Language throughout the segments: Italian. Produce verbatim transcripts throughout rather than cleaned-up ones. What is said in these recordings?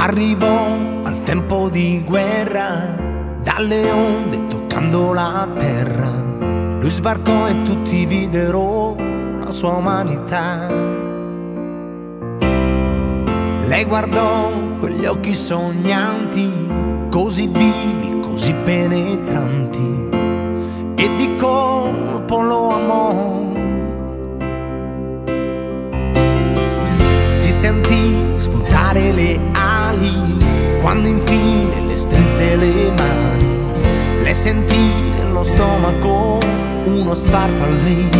Arrivò al tempo di guerra, dalle onde toccando la terra. Lui sbarcò e tutti videro la sua umanità. Lei guardò quegli occhi sognanti, così vivi, così penetranti, e di colpo lo amò. Si sentì spuntare le ali quando infine le strinse le mani. Le sentì nello stomaco uno sfarfallì.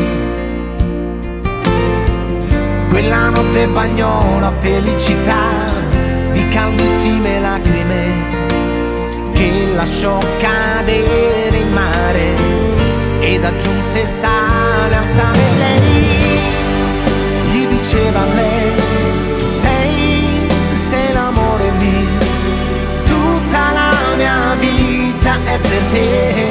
Quella notte bagnò la felicità di caldissime lacrime che lasciò cadere in mare ed aggiunse sale al sale. Lei gli diceva a lei: tu sei, sei l'amore mio, tutta la mia vita è per te.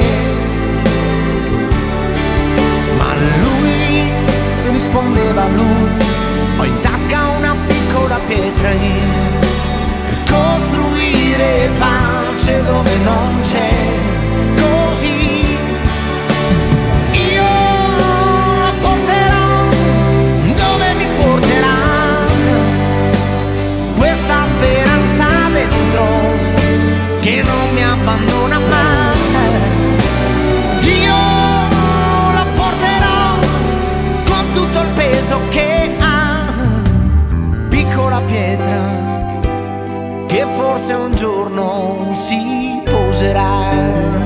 Ma lui rispondeva a lui: ho in tasca una piccola pietra io, per costruire pace dove non c'è. Così io la porterò dove mi porterà questa speranza dentro che non mi abbandona mai. Io la porterò con tutto il peso che ha, piccola pietra che forse un giorno si poserà.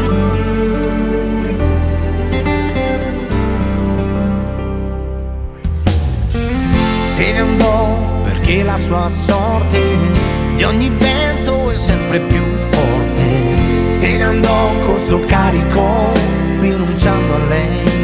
Se ne andò perché la sua sorte di ogni vento è sempre più forte. Se ne andò col suo carico rinunciando a lei.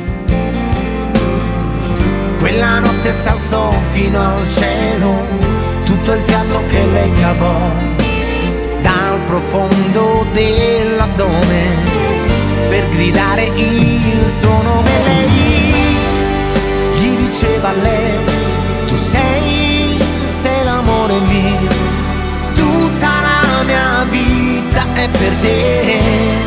Quella notte s'alzò fino al cielo tutto il fiato che lei cavò dal profondo dell'addome per gridare il suo nome. Lei gli diceva a lei: tu sei, sei l'amore mio, tutta la mia vita è per te.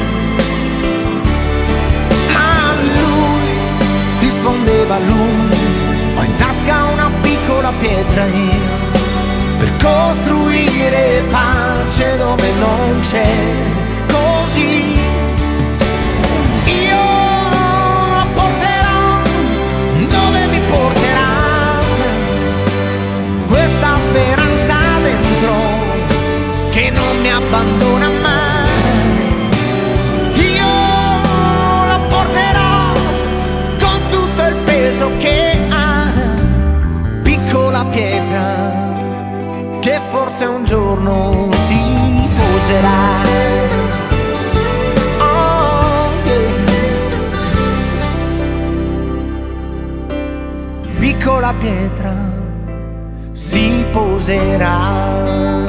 Ma lui rispondeva a lui: ho in tasca una piccola pietra io, per costruire pace dove non c'è. Così io la porterò dove mi porterà questa speranza dentro che non mi abbandona mai. Io la porterò con tutto il peso che ha, piccola pietra che forse un giorno si poserà. Oh, yeah. Piccola pietra si poserà.